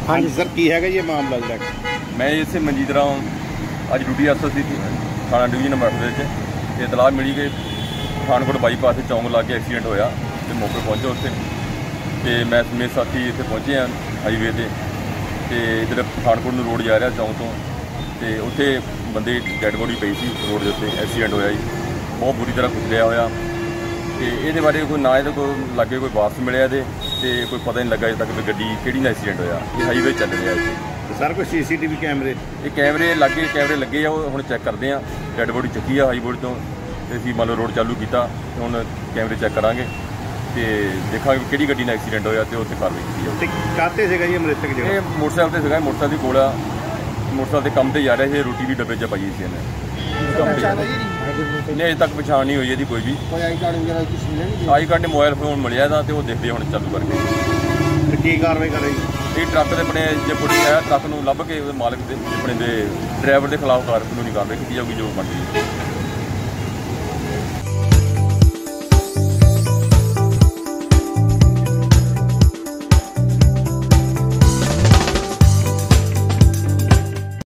हाँ जी सर, की है ये मामला जो? मैं इसे मनजीत राम अज ड्यूटी अफसर सी थाना डिवीजन नंबर 8 के इतलाह मिली कि पठानकोट बाईपास चौंक ला के एक्सीडेंट होया तो मौके पहुंचे उत्थे तो मैं मेरे साथी इतने पहुंचे हैं हाईवे से इधर पठानकोट नूं रोड जा रहा चौंक तो उत्थे बंदे डैड बॉडी पई सी रोड के उत्ते एक्सीडेंट होया जी। बहुत बुरी तरह कुचलिया होया तो ये बारे कोई ना ये कोई लागे कोई वापस मिले तो कोई पता नहीं लगा अजे तक भी गड्डी किहड़ी नाल एक्सीडेंट होया। ये हाईवे चल रहा है इत्थे सर कोई CCTV कैमरे? ये कैमरे लगे आ हुण चैक करते हैं। डैड बॉडी चुकी है हाईवे तो असीं मान लो रोड चालू किया हुण कैमरे चैक करांगे तो देखा कि गड्डी नाल एक्सीडेंट होया तो उत्थे कार्रवाई की। काते सीगा जी मृतक जो? ये मोटरसाइकिल से सीगा, मोटरसाइकिल कोल आ, मोटरसाइकिल के काम से जा रहा है। रोटी भी डब्बे च पाई सी इन्हें नहीं अजे तक पछाण नहीं हुई कोई भी। आई कार्ड ने मोबाइल फोन मिलिया था तो देखते हुण चालू करके की कार्रवाई कर रही। ये ट्रक के अपने जो पुलिस है ट्रक नूं लभ के मालक के अपने ड्राइवर के खिलाफ कानूनी कार्रवाई की जाऊगी जो बनती है।